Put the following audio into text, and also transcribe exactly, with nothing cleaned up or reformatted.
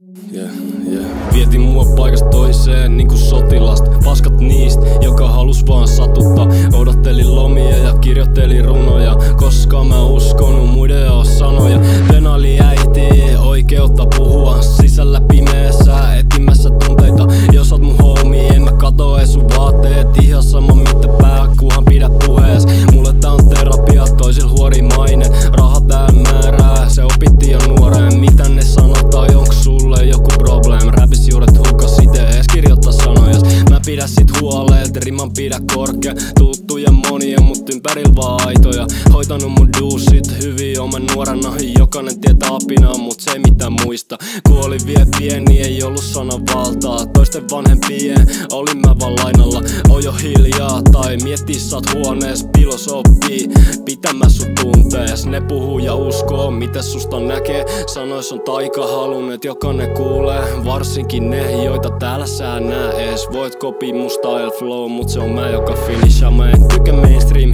Yeah, yeah. Vietin mua paikasta toiseen niinku sotilasta. Paskat niistä, joka halus vaan satuttaa. Odottelin lomia ja kirjoittelin runoja, koska mä uskonut muiden oo sanoja. Venaili äiti oikeutta puhua sisällä pimeässä etsimässä tunteita. Jos oot mun homie, en mä kato ees sun vaatteet. Ihan sama mitä pää, kunhan pidä puhees. Mulle tää on terapia, toisil huori maine. Raha tää määrää, se opittiin jo nuoreen. Mitä ne sanotaan, onks sulle joku problem? Räpis juuret hukas ite ees kirjoittaa sanojas. Mä pidä sit huoleet, riman pidä korkea. Tuttuja monia, mut ympäril vaan aitoja. Hoitanut mun duusit hyvin, oon mä nuorena. Jokainen tietää apinaa, mut se ei mitään muista. Kuoli vie pieni, ei ollu sananvaltaa. Toisten vanhempien, olin mä vaan lainalla. Oo jo hiljaa, tai miettii sä oot huonees. Pilos oppii, pitämä sun tuntees. Ne puhuu ja uskoo, mitä susta näkee. Sanois on taikahalun, et jokainen kuulee. Varsinkin ne, joita täällä sä nää ees. Voit kopii mun style flow, mut se on mä joka finishaa. Mä en tykkää mainstream